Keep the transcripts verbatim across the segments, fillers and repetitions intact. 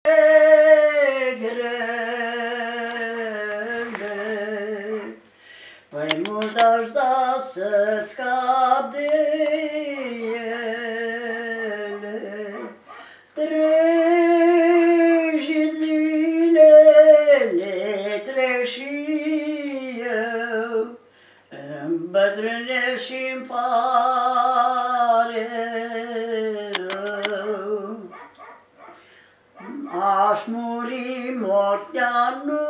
Păi mult aș da să scap de ele, trec și zilele, trec și eu, îmbătrânesc și-mi pare rău. Aș muri, moartea nu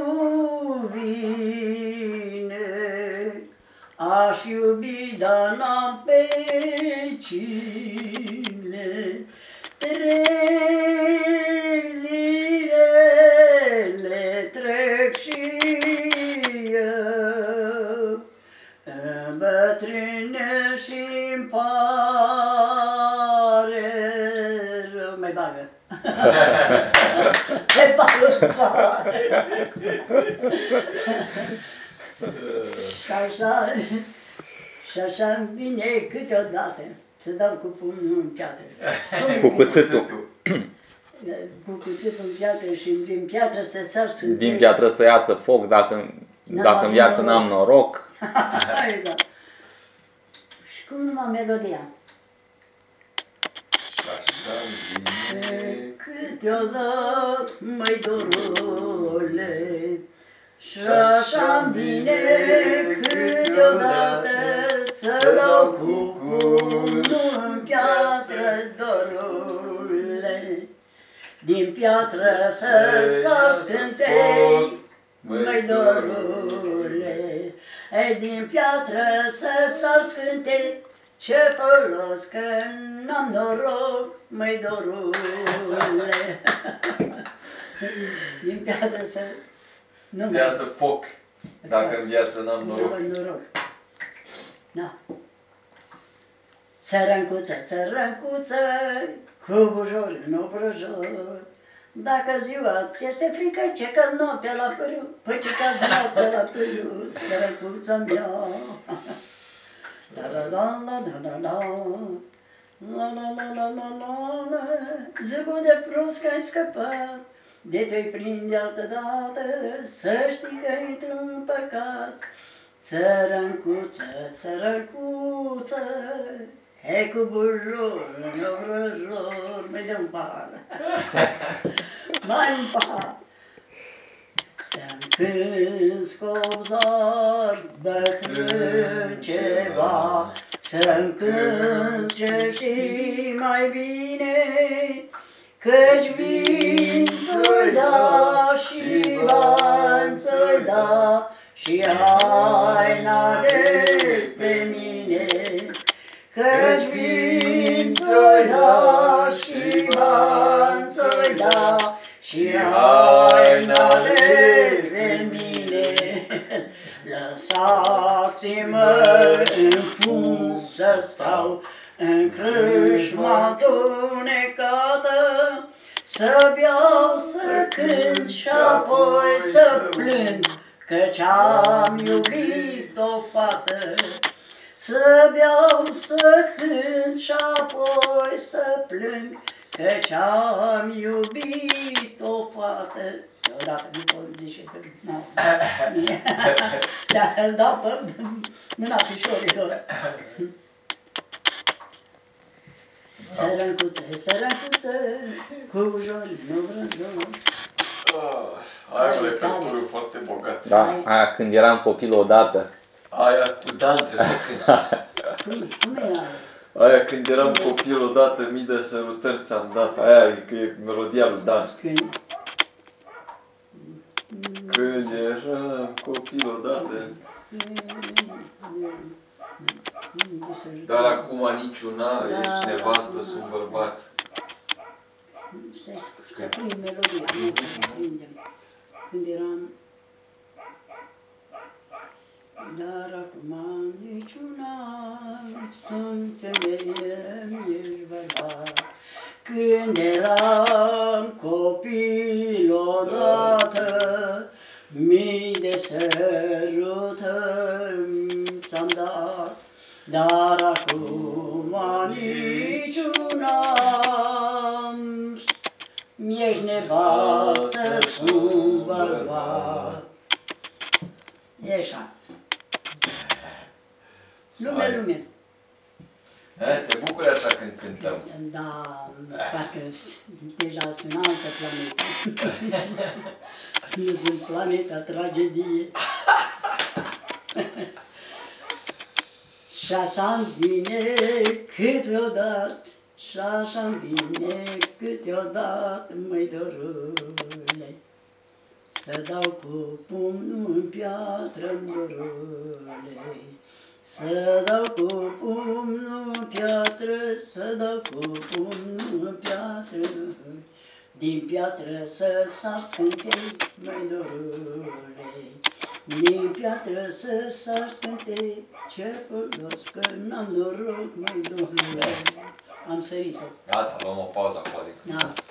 vine, aș iubi, dar n-am pe cine. Trec zilele, trec și eu, îmbătrânesc și-mi pare rău. Mai bagă. Mai bagă. Și așa, și așa-mi vine câteodată să dau cu pumnul în piatră. Cu cuțitul. Cu cuțitul în piatră și din piatră să sar sunt. Din piatră să iasă foc dacă, dacă în viață n-am noroc. Da. Și cum numai melodia. Câteodată, măi dorule, și așa-mi vine câteodată să dau cu pumnul în piatră, dorule. Din piatră să sar scântei, măi dorule. Ei, din piatră să sar scântei, ce folos că n-am noroc, măi dorule. Din piatră să... Nu iasă foc, dacă în viață n-am noroc. noroc. Da. Țărâncuță, țărâncuță, cu bujor în obrăjor. Dacă ziua ți este frică, ce că noaptea la pârâu, păi ce că noaptea la pârâu, țărâncuța mea. Da da da da da da da. La la la la la la la. Zăbă de prost că ai scăpat, de te-ai prinde altă dată, să știi că intri în păcat. Țărâncuță, țărâncuță, hai cu bujor în obrăjor, mai dă un pahar. Mai un pahar. Să-mi cânți copzar, bătrân ceva, să-mi cânți ce știi mai bine, căci vin ți-o-i da și bani ți-o-i da și haina de pe mine. Căci vin ți-o-i da și bani ți-o-i da și haina de pe mine. Lăsați-mă în fund să stau în crâșma întunecată, să beau, să cânt și apoi să plâng, căci am iubit o fată. Să beau, să cânt și apoi să plâng, căci am iubit o fată. Odată nu pot zice că nu. Da, îl dau pe mâna pișorilor. Țărâncuță, țărâncuță, cu bujor în obrăjor. Ai un repertoriu foarte bogat. Da, aia când eram copil odată. Aia cu Dan trebuie să cânti. Cum era? Aia când eram copil odată, mii de sărutări ți-am dat. Aia e melodia lui Dan. Când? Când eram copil odată. Dar acum niciuna, ești nevastă, sunt bărbat. Să prind melodia, nu prindem. Când eram... Dar acum niciuna, sunt femeie, mi-ești bărbat. Când eram copil odată, mii de sărutări ți-am dat. Dar acum niciuna, mi-ești nevastă sunt bărbat. E așa. Lume, Hai. lume. E, te bucuri așa când cântăm. Da, parcă deja sunt altă planetă. Nu sunt planeta tragedie. Și așa-mi vine câteodată, și așa-mi vine câteodată, măi dorule, să dau cu pumnul în piatră, dorule, să dau cu pumnul în piatră, să dau cu pumnul în piatră, din piatră să sar scântei, măi dorule. Din piatră să sar scântei, ce folos că n-am noroc, măi dorule. Am sărit-o. Gata, luăm o pauză acolo. Da.